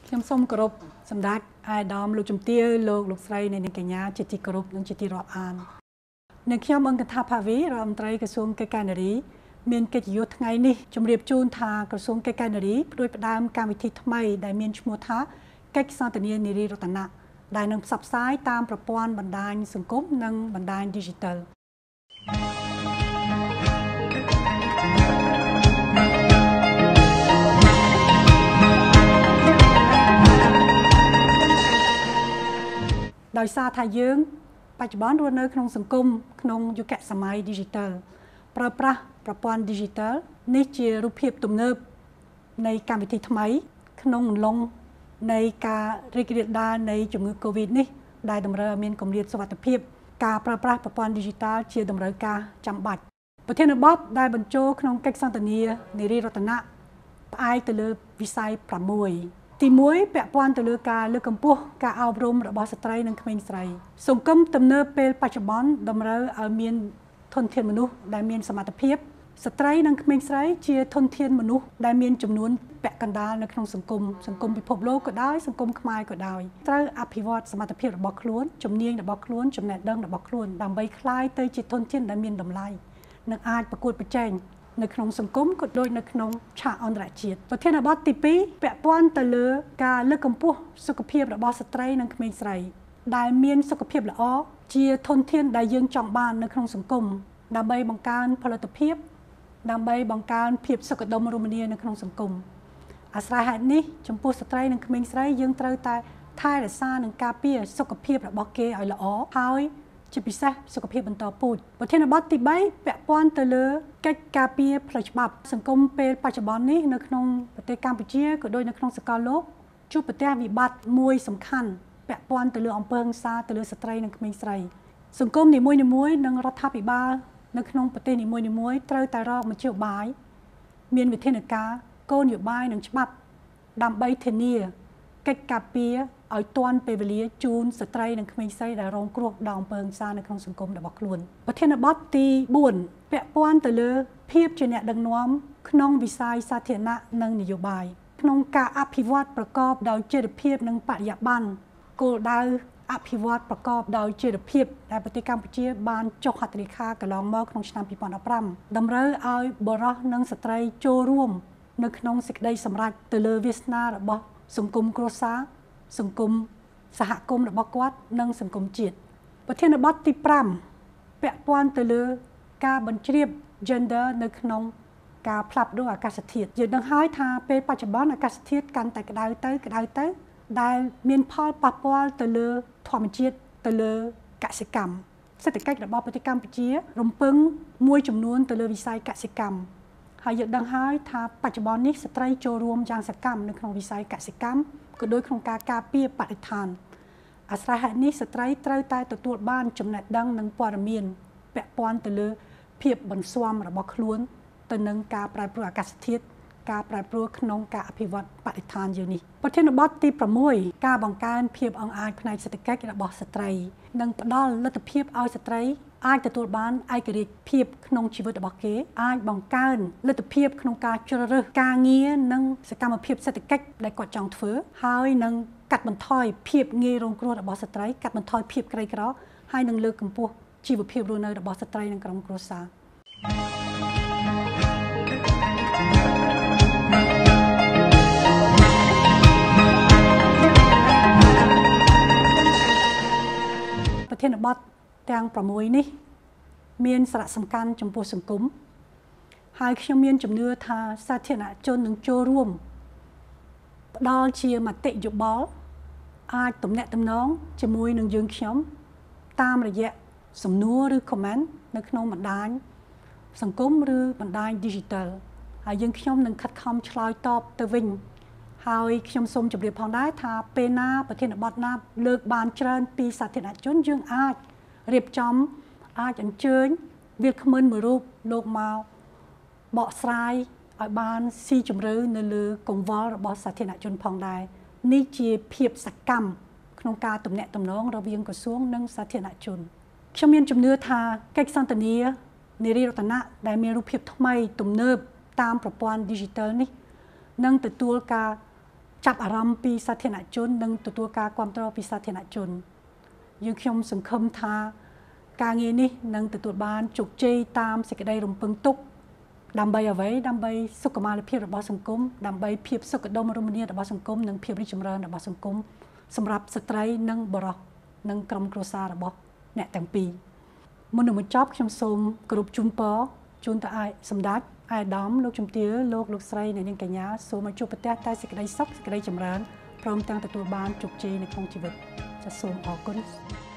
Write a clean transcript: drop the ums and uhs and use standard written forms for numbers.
ខ្ញុំសូមគោរពសម្ដេចអាយដាមលោកជំទាវលោកស្រីនៃនាងកញ្ញាជាទីគោរពនិងជាទីរាប់អាននៅខ្ញុំអង្គថាភាវីរដ្ឋមន្ត្រីក្រសួងកិច្ចការនារីមានកិត្តិយសថ្ងៃនេះជម្រាបជូនថាក្រសួងកិច្ចការនារីផ្ដួចផ្ដើមកម្មវិធីថ្មីដែលមានឈ្មោះថាកិច្ចសន្ទនានារីរតនៈដែលនឹងផ្សព្វផ្សាយតាមប្រព័ន្ធបណ្ដាញសង្គមនិងបណ្ដាញ Digital ដោយសារថាយើងបច្ចុប្បន្នរស់នៅក្នុងសង្គមក្នុងយុគសម័យ Digital ប្រើប្រាស់ប្រព័ន្ធ Digital នេះជារូបភាពទំនើបនៃកម្មវិធីថ្មីក្នុងអំឡុងនៃការរីករាលដាលនៃជំងឺ Covid នេះដែលតម្រូវឲ្យមានគម្លាតសុវត្ថិភាពការប្រើប្រាស់ប្រព័ន្ធ Digital ជាតម្រូវការចាំបាច់ប្រធានបទដែលបញ្ចូលក្នុងកិច្ចសន្ទនានារីរតនៈផ្អែកទៅលើវិស័យ6ទី1ពាក់ព័ន្ធទៅលើការលើកកម្ពស់ការអប់រំរបស់ស្ត្រីនិងក្មេងស្រីសង្គមទំនើបពេលបច្ចុប្បន្នតម្រូវឲ្យមានធនធានមនុស្សដែលមានសមត្ថភាពស្ត្រីនិងក្មេងស្រីជាធនធានមនុស្សដែលមានចំនួនពាក់កណ្ដាលនៅក្នុងសង្គមពិភពលោកក៏ដោយសង្គមខ្មែរក៏ដោយត្រូវអភិវឌ្ឍសមត្ថភាពរបស់ខ្លួនជំនាញរបស់ខ្លួនចំណេះដឹងរបស់ខ្លួនដើម្បីក្លាយទៅជាធនធានដែលមានតម្លៃនិងអាចប្រកួតប្រជែងនៅក្នុងសង្គមក៏ដូចនៅក្នុងឆាកអន្តរជាតិប្រធានបទទី2ពាក់ព័ន្ធទៅលើការលើកកម្ពស់សុខភាពរបស់ស្ត្រីនិងក្មេងស្រីដែលមានសុខភាពល្អជាធនធានដែលយើងចង់បាននៅក្នុងសង្គមដើម្បីបង្កើនផលិតភាពដើម្បីបង្កើនភាពសុខដុមរមនានៅក្នុងសង្គមអាស្រ័យហេតុនេះចំពោះស្ត្រីនិងក្មេងស្រីយើងត្រូវតែថែរក្សានិងការពារសុខភាពរបស់គេឲ្យល្អហើយជាពិសេសសុខភាពបន្តពូជប្រធានបទទី3ពាក់ព័ន្ធទៅលើកិច្ចការពារផ្លូវច្បាប់សង្គមពេលបច្ចុប្បន្ននេះនៅក្នុងប្រទេសកម្ពុជាក៏ដូចនៅក្នុងសកលលោកជួបប្រទះវិបត្តិមួយសំខាន់ពាក់ព័ន្ធទៅលើអំពើហិង្សាទៅលើស្ត្រីនិងក្មេងស្រីសង្គមនីមួយៗនិងរដ្ឋាភិបាលនៅក្នុងប្រទេសនីមួយៗត្រូវតែរកមធ្យោបាយមានវិធានការគោលនយោបាយនិងច្បាប់ដើម្បីធានាកិច្ចការពារឲ្យទាន់ពេលវេលាជូនស្ត្រីនិងក្មេងស្រីដែលរងគ្រោះដោយអំពើហិង្សានៅក្នុងសង្គមរបស់ខ្លួនប្រធានបទទី4ពាក់ព័ន្ធទៅលើភាពជាអ្នកដឹកនាំក្នុងវិស័យសាធារណៈនិងនយោបាយក្នុងការអភិវឌ្ឍប្រកបដោយចីរភាពនិងបរិយាបន្នគោលដៅអភិវឌ្ឍប្រកបដោយចីរភាពដែលប្រទេសកម្ពុជាបានចុះហត្ថលេខាកន្លងមកក្នុងឆ្នាំ2015តម្រូវឲ្យបុរសនិងស្ត្រីចូលរួមនៅក្នុងសេចក្តីសម្រេចទៅលើវាសនារបស់សង្គមគ្រួសារសង្គមសហគមន៍របស់គាត់និងសង្គមជាតិប្រធានបទទី5ពាក់ព័ន្ធទៅលើការបញ្ជ្រាប gender នៅក្នុងការផ្លាស់ប្ដូរអាកាសធាតុយើងដឹងហើយថាពេលបច្ចុប្បន្នអាកាសធាតុកាន់តែក្តៅទៅដែលមានផលប៉ះពាល់ទៅលើធម្មជាតិទៅលើកសិកម្មសេដ្ឋកិច្ចរបស់ប្រទេសកម្ពុជារំពឹងមួយចំនួនទៅលើវិស័យកសិកម្មហើយយើងដឹងហើយថាបច្ចុប្បន្ននេះស្ត្រីចូលរួមយ៉ាងសកម្មនៅក្នុងវិស័យកសិកម្មក៏ដូចក្នុងការការពារបរិស្ថានអាស្រ័យហេតុនេះស្ត្រីត្រូវតែទទួលបានចំណេះដឹងនិងព័ត៌មានពាក់ព័ន្ធទៅលើភាពបន្ស៊ាំរបស់ខ្លួនទៅនឹងការប្រែប្រួលអាកាសធាតុការប្រែប្រួលក្នុងការអភិវឌ្ឍបរិស្ថានយើងនេះប្រធានបទទី6ការបង្កើនភាពអង្អាចផ្នែកសេដ្ឋកិច្ចរបស់ស្ត្រីនិងផ្ដល់លទ្ធភាពឲ្យស្ត្រីអាចទទួលបានឯករាជ្យភាពក្នុងជីវិតរបស់គេអាចបង្កើនលទ្ធភាពក្នុងការជ្រើសរើសការងារនិងសកម្មភាពសេដ្ឋកិច្ចដែលគាត់ចង់ធ្វើហើយនឹងកាត់បន្ថយភាពងាយរងគ្រោះរបស់ស្ត្រីកាត់បន្ថយភាពក្រីក្រហើយនឹងលើកកម្ពស់ជីវភាពរស់នៅរបស់ស្ត្រីនិងក្រុមគ្រួសារប្រធានបទទាំង6នេះមានសារៈសំខាន់ចំពោះសង្គមហើយខ្ញុំមានជំនឿថាសាធារណជននឹងចូលរួមផ្ដល់ជាមតិយោបល់អាចទំនាក់ទំនងជាមួយនឹងយើងខ្ញុំតាមរយៈសំណួរឬ comment នៅក្នុងបណ្ដាញសង្គមឬបណ្ដាញ Digital ហើយយើងខ្ញុំនឹងខិតខំឆ្លើយតបទៅវិញហើយខ្ញុំសូមជម្រាបផងដែរថាពេលណាប្រធានបទណាលើកបានច្រើនពីសាធារណជនយើងអាចរៀបចំអាចអញ្ជើញវាគ្មិនមួយរូបលោកមកបកស្រាយឲ្យបានស៊ីជម្រៅនៅលើកង្វល់របស់សាធារណជនផងដែរនេះជាភាពសកម្មក្នុងការទំនាក់ទំនងរវាងក្រសួងនិងសាធារណជនខ្ញុំមានជំនឿថាកិច្ចសន្ទនានារីរតនៈដែលមានរូបភាពថ្មីទំនើបតាមប្រព័ន្ធ Digital នេះនឹងទទួលការចាប់អារម្មណ៍ពីសាធារណជននិងទទួលការគាំទ្រពីសាធារណជនយើងខ្ញុំសង្ឃឹមថាការងារនេះនឹងទទួលបានជោគជ័យតាមសេចក្តីរំពឹងទុកដើម្បីអ្វីដើម្បីសុខុមាលភាពរបស់សង្គមដើម្បីភាពសុខដុមរមនារបស់សង្គមនិងភាពរីកចម្រើនរបស់សង្គមសម្រាប់ស្ត្រីនិងបុរសនិងក្រុមគ្រួសាររបស់អ្នកទាំងពីរមុននឹងបញ្ចប់ខ្ញុំសូមគោរពជូនពរជូនទៅឲ្យសម្ដេចអាយដាមលោកជំទាវលោកស្រីនិងនាងកញ្ញាសូមឲ្យជួបប្រទះតែសេចក្តីសុខសេចក្តីចម្រើនព្រមទាំងទទួលបានជោគជ័យនៅក្នុងជីវិតចាសសូមអរគុណ